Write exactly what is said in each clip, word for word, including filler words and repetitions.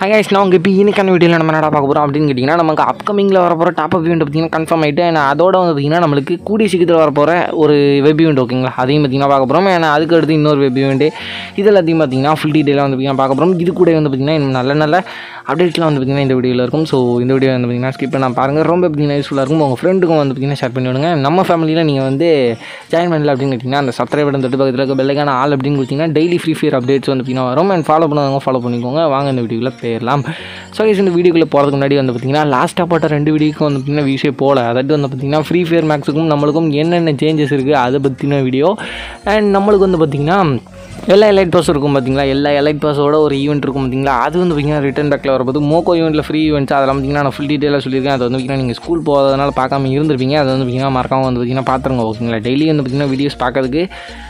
Hi guys, நான் இப்போ இன்னைக்கான வீடியோவில் நம்ம என்ன பார்க்க போகிறோம் அப்படின்னு கேட்டிங்கன்னா, நமக்கு அப்கமிங்கில் வர போகிற டாப் அப் ஈவெண்ட் பார்த்திங்கன்னா கன்ஃபார்ம் ஆகிட்டு, ஏன்னா அதோட வந்து பார்த்திங்கன்னா நம்மளுக்கு கூடிய சீக்கிரத்தில் வர போகிற ஒரு வெப் ஈவெண்ட் ஓகேங்களா, அதையும் பார்த்திங்கன்னா பார்க்க போகிறோம். ஏன்னா அதுக்கு அடுத்து இன்னொரு வெப் ஈவெண்ட் இது எல்லாத்தையும் பார்த்திங்கன்னா ஃபுல் டீட்டெயிலாக வந்து பார்த்திங்கன்னா பார்க்க போகிறோம். இது கூட வந்து பார்த்திங்கன்னா இன்னும் நல்ல நல்ல அப்டேட்ஸ்லாம் வந்து பார்த்திங்கன்னா இந்த வீடியோவில் இருக்கும். ஸோ இந்த வீடியோ வந்து பார்த்திங்கன்னா ஸ்கிப் பண்ண பாருங்கள், ரொம்ப பார்த்திங்கன்னா யூஸ்ஃபுல்லாக இருக்கும். உங்கள் ஃப்ரெண்டுக்கும் வந்து பார்த்திங்கன்னா ஷேர் பண்ணி விடுங்க. நம்ம ஃபேமிலியில் நீங்கள் வந்து ஜாயின் பண்ணல அப்படின்னு கேட்டிங்கன்னா அந்த சப்ஸ்கிரைப் பட்டன் தொட்டு பக்கத்தில் இருக்க பெல்லைக்கான ஆல் அப்படின்னு கொடுத்திங்கன்னா டெய்லி ஃப்ரீ ஃபயர் அப்டேட்ஸ் வந்து பார்த்திங்கன்னா வரும். அண்ட் ஃபாலோ பண்ணுவாங்க, ஃபாலோ பண்ணிக்கோங்க. வாங்க இந்த வீடியோவில் போயிடலாம். ஸோ இந்த வீடியோக்குள்ளே போகிறதுக்கு முன்னாடி வந்து பார்த்திங்கன்னா லாஸ்ட்டாக போட்ட ரெண்டு வீடியோக்கும் வந்து பார்த்திங்கன்னா விஷயம் போகல. அதாவது வந்து பார்த்திங்கன்னா ஃப்ரீ ஃபயர் மேக்ஸுக்கும் நம்மளுக்கும் என்னென்ன சேஞ்சஸ் இருக்குது அதை பற்றின வீடியோ. அண்ட் நம்மளுக்கு வந்து பார்த்திங்கன்னா எல்லா எலைட் பாஸ் இருக்கும் பார்த்திங்களா, எல்லா எலைட் பாஸோட ஒரு ஈவெண்ட் இருக்கும் பார்த்திங்களா, அது வந்து பார்த்திங்கன்னா ரிட்டன் பேக்கில் வரப்போது. மோக்கோ ஈவெண்ட்டில் ஃப்ரீ ஈவெண்ட்ஸ் அதெல்லாம் பார்த்திங்கன்னா நான் ஃபுல் டீட்டெயிலாக சொல்லியிருக்கேன். அது வந்து பார்த்திங்கன்னா நீங்கள் ஸ்கூல் போகிறதுனால பார்க்காம இருந்திருப்பீங்க. அது வந்து பார்த்திங்கன்னா மறக்காமல் வந்து பார்த்திங்கன்னா பார்த்துருங்க ஓகேங்களா. டெய்லி வந்து பார்த்திங்கன்னா வீடியோஸ் பார்க்கறதுக்கு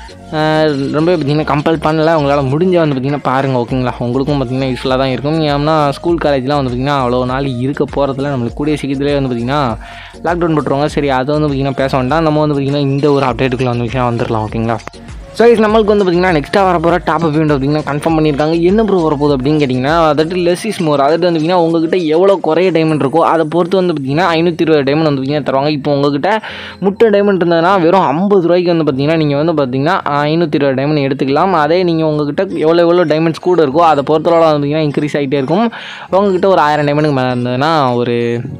ரொம்ப பார்த்திங்கன்னா கம்பல் பண்ணல. உங்களால் முடிஞ்ச வந்து பார்த்திங்கன்னா பாருங்கள் ஓகேங்களா. உங்களுக்கும் பார்த்திங்கன்னா யூஸ்ஃபுல்லாக தான் இருக்கும். ஏன்னா ஸ்கூல் காலேஜ்லாம் வந்து பார்த்திங்கன்னா அவ்வளோ நாள் இருக்க போகிறதுல நம்மளுக்கு கூடிய சீக்கிரத்திலே வந்து பார்த்திங்கன்னா லாக்டவுன் போட்டுருவாங்க. சரி, அதை வந்து பார்த்திங்கன்னா பேச வேண்டாம். நம்ம வந்து பார்த்திங்கன்னா இந்த ஒரு அப்டேட்டுக்குள்ளே வந்து பார்த்திங்கன்னா வந்துடலாம் ஓகேங்களா. ஸோ இது நம்மளுக்கு வந்து பார்த்திங்கன்னா நெக்ஸ்ட்டாக வர போகிற டாப் அப் ஈவெண்ட் பார்த்திங்கன்னா கன்ஃபார்ம் பண்ணியிருக்காங்க. என்ன ப்ரூவ் வரப்போகுது அப்படின்னு கேட்டிங்கன்னா, அதாவது லெஸ் இஸ் மோர். அதாவது வந்து பார்த்திங்கன்னா உங்கள்கிட்ட எவ்வளோ குறைய டைமண்ட் இருக்கோ அதை பொறுத்து வந்து பார்த்திங்கன்னா ஐநூற்றி இருபது டைமண்ட் வந்து பார்த்திங்கன்னா தருவாங்க. இப்போ உங்கள்கிட்ட முட்டை டைமண்ட் இருந்ததுன்னா வெறும் ஐம்பது ரூபாய்க்கு வந்து பார்த்திங்கன்னா நீங்கள் வந்து பார்த்திங்கன்னா ஐநூற்றி இருபது டைமண்ட் எடுத்துக்கலாம். அதே நீங்கள் உங்கள்கிட்ட எவ்வளோ எவ்வளோ டைமண்ட்ஸ் கூட இருக்கோ அதை பொறுத்தளவு வந்து பார்த்திங்கன்னா இன்க்ரீஸ் ஆகிட்டே இருக்கும். உங்கள்கிட்ட ஒரு ஆயிரம் டைமண்டுக்கு மேலே இருந்ததுன்னா ஒரு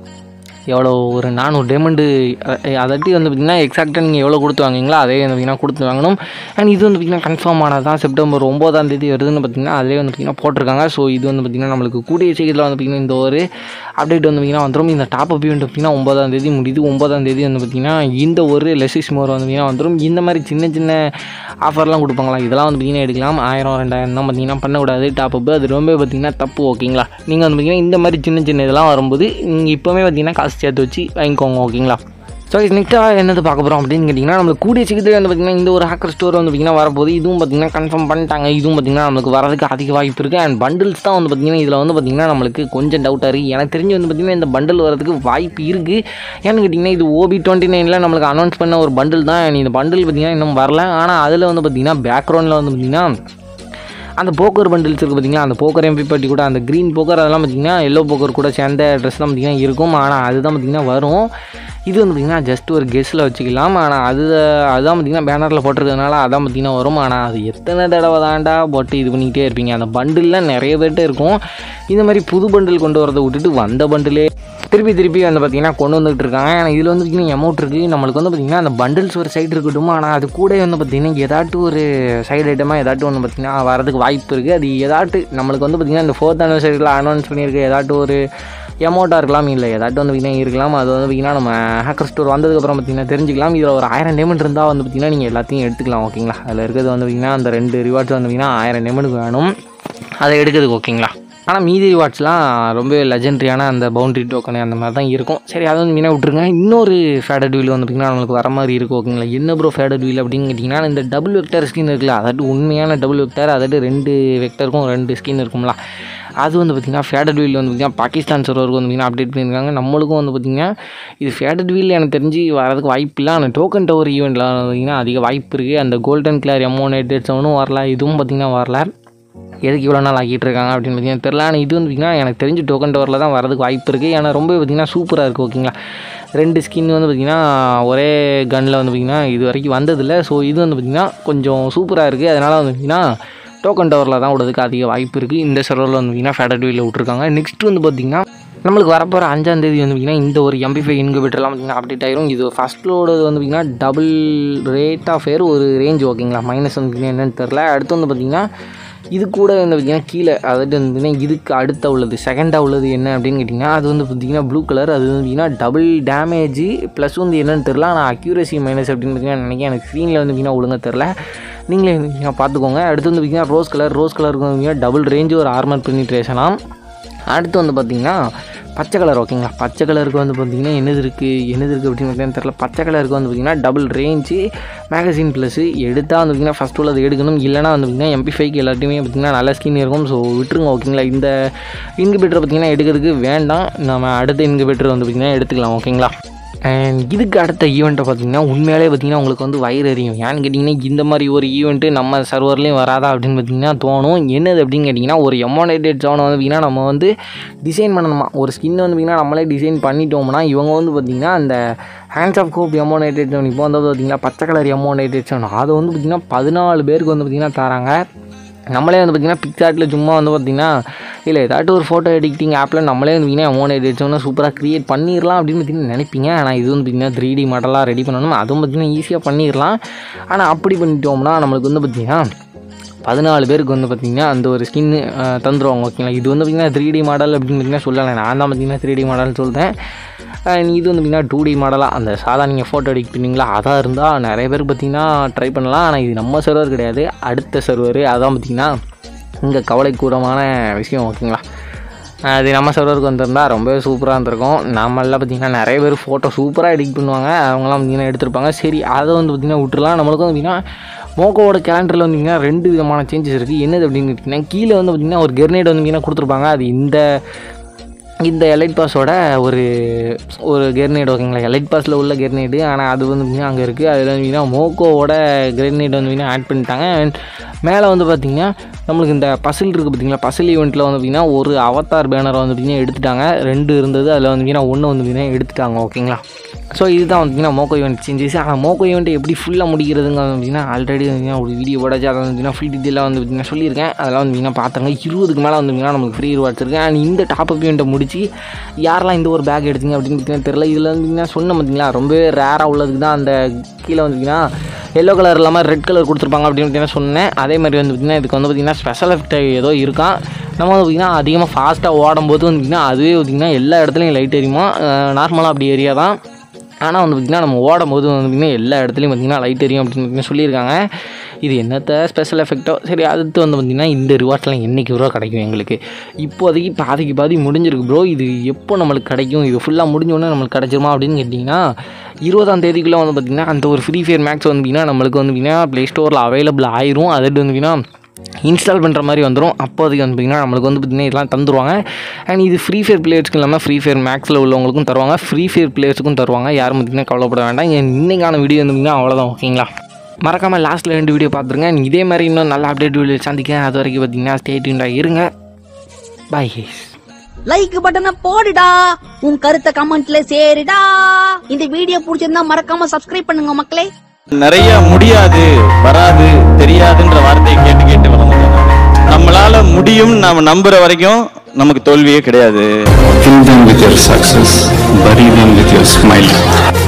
எவ்வளோ ஒரு நானூறு டைமண்டு அதாட்டி வந்து பார்த்திங்கன்னா எக்ஸாக்டாக நீங்கள் எவ்வளோ கொடுத்து வாங்கிங்களோ அதே வந்து பார்த்திங்கன்னா கொடுத்து வாங்கணும். அண்ட் இது வந்து பார்த்திங்கன்னா கன்ஃபார்ம் ஆனது தான். செப்டம்பர் ஒம்போதாம் தேதி வருதுன்னு பார்த்திங்கன்னா அதிலே வந்து பார்த்திங்கன்னா போட்டிருக்காங்க. ஸோ இது வந்து பார்த்திங்கன்னா நம்மளுக்கு கூடிய சீக்கிரத்தில் வந்து பார்த்திங்கன்னா இந்த ஒரு அப்டேட் வந்து பார்த்திங்கன்னா வந்துடும். இந்த டாப் அப் ஈவெண்ட் பார்த்திங்கன்னா ஒன்பதாம் தேதி முடியுது. ஒன்பதாம் தேதி வந்து பார்த்திங்கன்னா இந்த ஒரு லெசிஸ் மோர் வந்து பார்த்திங்கன்னா வந்துடும். இந்த மாதிரி சின்ன சின்ன ஆஃபர்லாம் கொடுப்பாங்களா, இதெல்லாம் வந்து பார்த்திங்கன்னா எடுக்கலாம். ஆயிரம் ரெண்டாயிரம் தான் பார்த்திங்கன்னா பண்ணக்கூடாது டாப் அப். அது ரொம்ப பார்த்திங்கன்னா தப்பு ஓகேங்களா. நீங்கள் வந்து பார்த்திங்கன்னா இந்த மாதிரி சின்ன சின்ன இதெல்லாம் வரும்போது நீங்கள் இப்போவே பார்த்திங்கன்னா காசு சேர்த்து வச்சு வாங்கிக்கோங்க ஓகேங்களா. ஸோ இது நெக்ஸ்ட்டாக என்னது பார்க்க போகிறோம் அப்படின்னு கேட்டிங்கன்னா, நம்மளுக்கு கூடிய சீக்கிரத்தில் வந்து பார்த்திங்கன்னா இந்த ஒரு ஹேக்கர் ஸ்டோர் வந்து பார்த்திங்கன்னா வரப்போது. இதுவும் பார்த்திங்கன்னா கன்ஃபார்ம் பண்ணிட்டாங்க. இதுவும் பார்த்திங்கன்னா நம்மளுக்கு வரதுக்கு அதிக வாய்ப்பு இருக்குது. அண்ட் பண்டில்ஸ் தான் வந்து பார்த்திங்கன்னா இதில் வந்து பார்த்திங்கன்னா நம்மளுக்கு கொஞ்சம் டவுட்டாக இருக்குது. எனக்கு தெரிஞ்சு வந்து பார்த்திங்கன்னா இந்த பண்டில் வரதுக்கு வாய்ப்பு இருக்குது. ஏன்னு கேட்டிங்கன்னா இது ஓபி டுவெண்ட்டி நைனில் நம்மளுக்கு அனௌன்ஸ் பண்ண ஒரு பண்டில் தான். இந்த பண்டில் பார்த்திங்கன்னா இன்னும் வரல. ஆனால் அதில் வந்து பார்த்திங்கன்னா பேக்ரவுண்டில் வந்து பார்த்திங்கன்னா அந்த போக்கர் பண்டில்ஸ் இருக்குது பார்த்திங்களா, அந்த போக்கர் எம்பி பட்டி கூட அந்த க்ரீன் போக்கர் அதெல்லாம் பார்த்திங்கன்னா எல்லோ போக்கர் கூட சேர்ந்த ட்ரெஸ் தான் பார்த்திங்கன்னா இருக்கும். ஆனால் அதுதான் பார்த்திங்கன்னா வரும். இது வந்து பார்த்திங்கன்னா ஜஸ்ட் ஒரு கெஸ்ஸில் வச்சுக்கலாம். ஆனால் அது அதுதான் பார்த்திங்கன்னா பேனரில் போட்டிருக்கிறதுனால அதான் பார்த்திங்கன்னா வரும். ஆனால் அது எத்தனை தடவை தாண்டா போட்டு இது பண்ணிக்கிட்டே இருப்பீங்க. அந்த பண்டிலில் நிறைய பேர்கிட்ட இருக்கும். இந்த மாதிரி புது பண்டில் கொண்டு வரதை விட்டுட்டு வந்த பண்டிலே திருப்பி திருப்பி வந்து பார்த்திங்கன்னா கொண்டு வந்துகிட்டு இருக்காங்க. ஆனால் இதில் வந்து பார்த்திங்கன்னா அமௌண்ட் இருக்குது. நம்மளுக்கு வந்து பார்த்திங்கன்னா அந்த பண்டில்ஸ் ஒரு சைடு இருக்கட்டும். ஆனால் அது கூட வந்து பார்த்திங்கன்னா ஏதாட்டும் ஒரு சைடு ஐட்டமாக ஏதாட்டும் வந்து பார்த்திங்கன்னா வரதுக்கு வாய்ப்பு இருக்குது. அது ஏதாட்டு நம்மளுக்கு வந்து பார்த்திங்கன்னா இந்த ஃபோர்த் ஆனிவர்சரியில் அனௌன்ஸ் பண்ணியிருக்க ஏதாட்டும் ஒரு அமௌண்ட்டாக இருக்கலாம், இல்லை ஏதாட்டும் வந்து பார்த்திங்கன்னா இருக்கலாம். அது வந்து பார்த்திங்கன்னா நம்ம ஹேக்கர் ஸ்டோர் வந்ததுக்கப்புறம் பார்த்திங்கன்னா தெரிஞ்சிக்கலாம். இதில் ஒரு ஆயிரம் டைமண்ட் இருந்தால் வந்து பார்த்திங்கன்னா நீங்கள் எல்லாத்தையும் எடுத்துக்கலாம் ஓகேங்களா. அதில் இருக்கிறது வந்து பார்த்திங்கன்னா அந்த ரெண்டு ரிவார்ட்ஸ் வந்து பார்த்திங்கன்னா ஆயிரம் டைமண்ட்டுக்கு வேணும் அதை எடுக்கிறதுக்கு ஓகேங்களா. ஆனால் மீதி ரிவார்ட்ஸ்லாம் ரொம்ப லெஜெண்ட்ரியான அந்த பவுண்டரி டோக்கனு அந்த மாதிரி தான் இருக்கும். சரி, அதை வந்து மீனாக விட்டுருங்க. இன்னொரு ஃபேடட் வீல் வந்து பார்த்திங்கன்னா நம்மளுக்கு வர மாதிரி இருக்கும் ஓகேங்களா. என்ன ப்ரோ ஃபேடட் வீல் அப்படின்னு கேட்டிங்கன்னா, இந்த டபுள் வெக்டர் ஸ்கின் இருக்குல்ல, அதாவது உண்மையான டபுள் வெக்டர், அதாவது ரெண்டு வெக்டருக்கும் ரெண்டு ஸ்கின் இருக்கும்ல, அது வந்து பார்த்திங்கன்னா ஃபேடட் வீல் வந்து பார்த்திங்கன்னா பாகிஸ்தான் சர்வருக்கு வந்து பார்த்திங்கன்னா அப்டேட் பண்ணியிருக்காங்க. நம்மளுக்கும் வந்து பார்த்திங்கன்னா இது ஃபேடட் வீல் எனக்கு தெரிஞ்சு வரதுக்கு வாய்ப்பு இல்லை. ஆனால் டோக்கன் டவர் ஈவெண்ட்டில் பார்த்திங்கன்னா அதிக வாய்ப்பு இருக்குது. அந்த கோல்டன் கிளார் எமோனேட்டட் செவனும் வரல, இதுவும் பார்த்திங்கன்னா வரல. எதுக்கு இவ்வளோ நாள் ஆக்கிட்டு இருக்காங்க அப்படின்னு பார்த்திங்கன்னா தெரில. ஆனால் இது வந்து பார்த்திங்கன்னா எனக்கு தெரிஞ்சு டோக்கன் டவரில் தான் வரதுக்கு வாய்ப்பு இருக்குது. ஏன்னா ரொம்ப பார்த்திங்கன்னா சூப்பராக இருக்குது ஓகேங்களா. ரெண்டு ஸ்கின் வந்து பார்த்திங்கன்னா ஒரே கன்னில் வந்து பார்த்திங்கன்னா இது வரைக்கும் வந்ததில்லை. ஸோ இது வந்து பார்த்திங்கன்னா கொஞ்சம் சூப்பராக இருக்குது. அதனால் வந்து பார்த்திங்கன்னா டோக்கன் டவரில் தான் விடுறதுக்கு அதிக வாய்ப்பு இருக்குது. இந்த சர்வரில் வந்து பார்த்திங்கன்னா ஃபேடட் வீலில் விட்ருக்காங்க. நெக்ஸ்ட் வந்து பார்த்திங்கன்னா நம்மளுக்கு வரப்போகிற அஞ்சாம் தேதி வந்து பார்த்திங்கன்னா இந்த ஒரு எம்பிஃபை இன்குபேட்டர்லாம் பார்த்திங்கன்னா அப்டேட் ஆயிரும். இது ஃபஸ்ட்டோட வந்து பார்த்திங்கன்னா டபுள் ரேட் ஆஃப் ஃபேர் ஒரு ரேஞ்ச் ஓகேங்களா. மைனஸ் வந்து பார்த்திங்கன்னா என்னென்னு தெரில. அடுத்து வந்து பார்த்திங்கன்னா இது கூட வந்து பார்த்திங்கன்னா கீழே அதாவது வந்து பார்த்திங்கன்னா இதுக்கு அடுத்த உள்ளது செகண்டாக உள்ளது என்ன அப்படின்னு கேட்டிங்கன்னா, அது வந்து பார்த்திங்கன்னா ப்ளூ கலர். அது வந்து பார்த்திங்கன்னா டபுள் டேமேஜ் ப்ளஸ் வந்து என்னென்னு தெரில. ஆனால் அக்யூரசி மைனஸ் அப்படின்னு பார்த்திங்கன்னா நினைக்கிறேன். எனக்கு ஸ்க்ரீனில் வந்து பார்த்திங்கன்னா ஒழுங்காக தெரில, நீங்களே வந்து பார்த்துக்கோங்க. அடுத்து வந்து பார்த்திங்கன்னா ரோஸ் கலர். ரோஸ் கலருக்கு வந்து பார்த்திங்கன்னா டபுள் ரேஞ்சு ஒரு ஆர்மர் பெனிட்ரேஷனாக. அடுத்து வந்து பார்த்திங்கன்னா பச்சை கலர் ஓகேங்களா. பச்சை கலருக்கு வந்து பார்த்திங்கன்னா என்னது இருக்குது என்னது இருக்குது அப்படின்னு பார்த்தீங்கன்னா தெரில. பச்சை கலருக்கு வந்து பார்த்திங்கன்னா டபுள் ரேஞ்சு மேகசின் ப்ளஸ் எடுத்தால் வந்து பார்த்திங்கன்னா ஃபஸ்ட் உள்ளது எடுக்கணும். இல்லைனா வந்து பார்த்திங்கன்னா எம்பி ஃபைவ்க்கு எல்லாத்தையுமே பார்த்திங்கன்னா நல்ல ஸ்கின் இருக்கும். ஸோ விட்டுருங்க ஓகேங்களா. இந்த இன்குபேட்டரை பார்த்திங்கன்னா எடுக்கிறதுக்கு வேண்டாம். நம்ம அடுத்த இன்குபேட்டர் வந்து பார்த்திங்கன்னா எடுத்துக்கலாம் ஓகேங்களா. அண்ட் இதுக்கு அடுத்த ஈவெண்ட்டை பார்த்திங்கன்னா உண்மையிலே பார்த்திங்கன்னா உங்களுக்கு வந்து வயிறு எறியும். ஏன்னு கேட்டிங்கன்னா இந்த மாதிரி ஒரு ஈவெண்ட்டு நம்ம சர்வர்லேயும் வராதா அப்படின்னு பார்த்திங்கன்னா தோணும். என்னது அப்படின்னு கேட்டிங்கன்னா ஒரு எமோனேட்டட் ஜோனை வந்து பார்த்திங்கன்னா நம்ம வந்து டிசைன் பண்ணணுமா. ஒரு ஸ்கின் வந்து பார்த்திங்கன்னா நம்மளே டிசைன் பண்ணிட்டோம்னா இவங்க வந்து பார்த்திங்கன்னா அந்த ஹேண்ட்ஸ் ஆஃப் கோப் எமோனேட்டட் ஜோன் இப்போ வந்து பார்த்திங்கன்னா பச்சை கலர் எமோனேட்டட் ஜோன் அதை வந்து பார்த்திங்கன்னா பதினாலு பேருக்கு வந்து பார்த்திங்கன்னா தராங்க. நம்மளே வந்து பார்த்திங்கன்னா பிக்சார்ட்டில் சும்மா வந்து பார்த்திங்கன்னா இல்லை ஏதாட்டும் ஒரு ஃபோட்டோ எடிட்டிங் ஆப்பில் நம்மளே வந்து பார்த்திங்கன்னா எமோனேட் எடிச்சோன்னா சூப்பராக க்ரியேட் பண்ணிடலாம் அப்படின்னு பார்த்திங்கன்னா நினைப்பீங்க. ஆனால் இது வந்து பார்த்திங்கன்னா த்ரீ டி மாடலாக ரெடி பண்ணணும். அதுவும் பார்த்திங்கன்னா ஈஸியாக பண்ணிடலாம். ஆனால் அப்படி பண்ணிட்டோம்னா நம்மளுக்கு வந்து பார்த்திங்கன்னா பதினாலு பேருக்கு வந்து பார்த்திங்கன்னா அந்த ஒரு ஸ்கின்னு தந்துடுவாங்க. ஓகேங்களா. இது வந்து பார்த்திங்கன்னா த்ரீ டி மாடல் அப்படின்னு பார்த்திங்கன்னா சொல்லலை. நான் தான் பார்த்திங்கன்னா த்ரீ டி மாடல்னு சொல்லிட்டேன். இது வந்து பார்த்திங்கன்னா டூ டி மாடலாக அந்த சாதா நீங்கள் ஃபோட்டோ எடிட் பண்ணிங்களா அதாக இருந்தால் நிறைய பேர் பார்த்திங்கன்னா ட்ரை பண்ணலாம். ஆனால் இது நம்ம சர்வர் கிடையாது, அடுத்த சர்வர். அதான் பார்த்திங்கன்னா இங்கே கவலைக்கூடமான விஷயம். ஓகேங்களா. அது நம்ம சர்வருக்கு வந்திருந்தால் ரொம்பவே சூப்பராக இருந்திருக்கும். நம்மளாம் பார்த்திங்கன்னா நிறைய பேர் ஃபோட்டோ சூப்பராக எடிட் பண்ணுவாங்க. அவங்களாம் பார்த்திங்கன்னா எடுத்திருப்பாங்க. சரி அதை வந்து பார்த்திங்கன்னா விட்டுலாம். நம்மளுக்கும் பார்த்திங்கன்னா மோக்கோவோட கேலண்டரில் வந்திங்கன்னா ரெண்டு விதமான சேஞ்சஸ் இருக்குது. என்னது அப்படின்னு கேட்டிங்கன்னா கீழே வந்து பார்த்திங்கன்னா ஒரு கெர்னேட் வந்து பார்த்திங்கன்னா கொடுத்துருப்பாங்க. அது இந்த இந்த எலைட் பாஸோட ஒரு ஒரு கெர்னேட். ஓகேங்களா. எலைட் பாஸில் உள்ள கெர்னேடு. ஆனால் அது வந்து பார்த்திங்கன்னா அங்கே இருக்குது. அதில் வந்து மோக்கோவோட கெர்னேட் வந்து பார்த்திங்கன்னா ஆட் பண்ணிட்டாங்க. அண்ட் மேலே வந்து பார்த்திங்கன்னா நம்மளுக்கு இந்த பசில் இருக்குது பார்த்திங்களா. பசில் ஈவெண்ட்டில் வந்து பார்த்திங்கன்னா ஒரு அவதார் பேனரை வந்து பார்த்திங்கன்னா எடுத்துட்டாங்க. ரெண்டு இருந்தது, அதில் வந்து பார்த்திங்கன்னா ஒன்று வந்து பார்த்திங்கன்னா எடுத்துட்டாங்க. ஓகேங்களா. ஸோ இதுதான் வந்து பார்த்திங்கன்னா மோக்கோ ஈவெண்ட் சேஞ்சஸ். ஆனால் மோக்கோ ஈவெண்ட்டை எப்படி ஃபுல்லாக முடிக்கிறதுங்க வந்து பார்த்திங்கன்னா ஆல்ரெடி வந்து பார்த்திங்கன்னா ஒரு வீடியோ போடாச்சு. அதை வந்து பார்த்திங்கன்னா ஃபுல் டீட்டெயிலாக வந்து பார்த்திங்கன்னா சொல்லியிருக்கேன். அதெல்லாம் வந்து பார்த்திங்கன்னா பார்த்தாங்க. இருபதுக்கு மேலே வந்து பார்த்திங்கன்னா நமக்கு ஃப்ரீ ரிவார்ட்ஸ் இருக்குது. அண்ட் இந்த டாப் அப் ஈவெண்ட்டை முடிச்சு யாரெல்லாம் இந்த ஒரு பேக் எடுத்தீங்க அப்படின்னு பார்த்திங்கன்னா தெரியல. இதில் வந்து பார்த்திங்கன்னா சொன்ன பார்த்திங்களா ரொம்பவே ரேராக உள்ளதுக்கு தான் அந்த கீழே வந்து பார்த்திங்கன்னா எல்லோ கலர் இல்லாமல் ரெட் கலர் கொடுத்துருப்பாங்க அப்படின்னு பார்த்திங்கன்னா சொன்னேன். அதே மாதிரி வந்து பார்த்திங்கன்னா இதுக்கு வந்து பார்த்திங்கன்னா ஸ்பெஷல் எஃபெக்ட் ஏதோ இருக்கான். நம்ம வந்து பார்த்திங்கன்னா அதிகமாக ஃபாஸ்ட்டாக ஓடும்போது வந்து பார்த்திங்கன்னா அதுவே பார்த்திங்கன்னா எல்லா இடத்துலையும் லைட் எரியுமா. நார்மலாக அப்படி ஏரியா தான். ஆனால் வந்து பார்த்திங்கன்னா நம்ம ஓடும்போது வந்து பார்த்திங்கன்னா எல்லா இடத்துலையும் பார்த்திங்கன்னா லைட் எரியும் அப்படின்னு பார்த்திங்கன்னா சொல்லியிருக்காங்க. இது என்னத்த ஸ்பெஷல் எஃபெக்டோ. சரி அடுத்து வந்து பார்த்திங்கன்னா இந்த ரிவார்ட்ஸ்லாம் என்றைக்கு ரூபா கிடைக்கும் எங்களுக்கு? இப்போதைக்கு பாதிக்கு பாதி முடிஞ்சிருக்கு ப்ரோ. இது எப்போ நம்மளுக்கு கிடைக்கும்? இது ஃபுல்லாக முடிஞ்சோடனே நம்மளுக்கு கிடைச்சிருமா அப்படின்னு கேட்டிங்கன்னா இருபதாம் தேதிக்குள்ளே வந்து பார்த்திங்கன்னா அந்த ஒரு ஃப்ரீ ஃபயர் மேக்ஸ் வந்து பார்த்திங்கன்னா நம்மளுக்கு வந்து பார்த்திங்கன்னா ப்ளே ஸ்டோரில் அவைலபிள் ஆயிரும். அது வந்து பார்த்திங்கன்னா இன்ஸ்டால் பண்ணுற மாதிரி வந்துடும். அப்போதைக்கு வந்து பார்த்திங்கன்னா நம்மளுக்கு வந்து பார்த்திங்கன்னா இதெல்லாம் தந்துருவாங்க. அண்ட் இது ஃப்ரீ ஃபயர் பிளேயர்ஸ்க்கு இல்லாமல் ஃப்ரீ ஃபயர் மேக்ஸில் உள்ளவங்களுக்கும் தருவாங்க, ஃப்ரீ ஃபயர் பிளேயர்ஸுக்கும் தருவாங்க. யாரும் பார்த்திங்கன்னா கவலைப்பட வேண்டாம். இன்றைக்கான வீடியோ வந்து பார்த்திங்கன்னா அவ்வளோதான். ஓகேங்களா. மறக்காமல் லாஸ்ட்டில் ரெண்டு வீடியோ பார்த்துருங்க. இதே மாதிரி இன்னும் நல்ல அப்டேட் வீடியோ சந்திக்கிறேன். அது வரைக்கும் பார்த்திங்கன்னா ஸ்டே டியூன்டாக இருங்க. பாய். லைக் பட்டனை போடுடா, உன் கருத்தை கமெண்ட்ல சேருடா. இந்த வீடியோ பிடிச்சிருந்தா மறக்காம சப்ஸ்கிரைப் பண்ணுங்க மக்களே. நிறைய முடியாது, வராது, தெரியாதுன்ற வார்த்தையை கேட்டு கேட்டு வளர்ந்துட்டோம். நம்மளால முடியும் நாம நம்புற வரைக்கும் நமக்கு தோல்வியே கிடையாது. Fill them with your success, bury them with your smile.